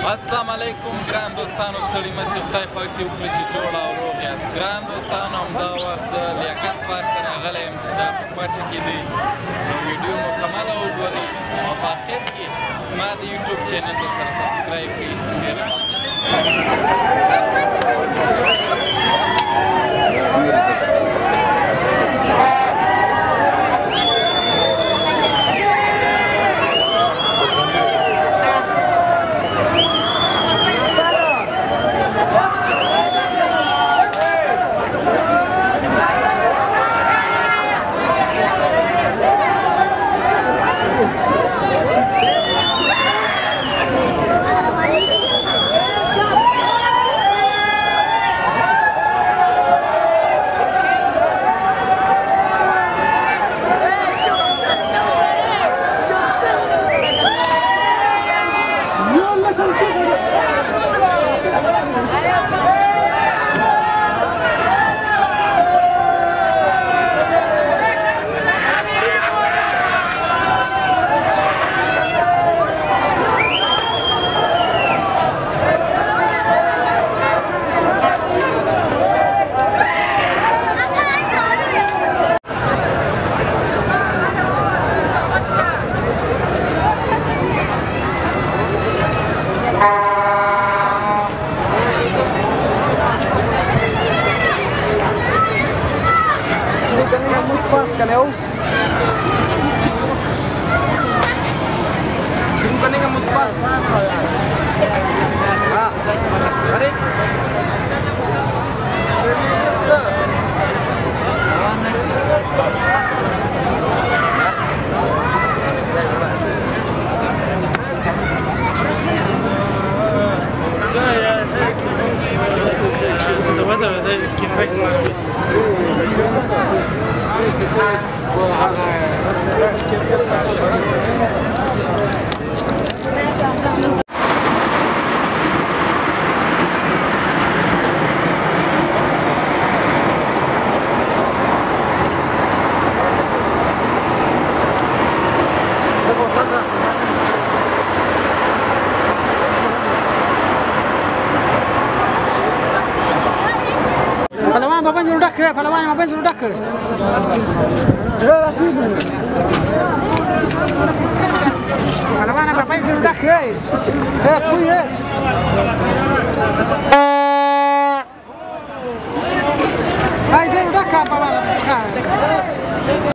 السلام علیکم ګران دوستانو ستړي مه شئ خدای پاک دې وکړي چې جوړ او روغ یاست ګران دوستانو همدا وخت زه لیاقت پارک ته راغلی یم چې دا په کوټه کې دی نو ویډیو مکمله وګورئ او په آخر کې زما د یوټیوب چینل دې سره سبسکرایب کړئ ډېره Palawan apa yang suruh dak? Palawan apa yang suruh dak? Yes.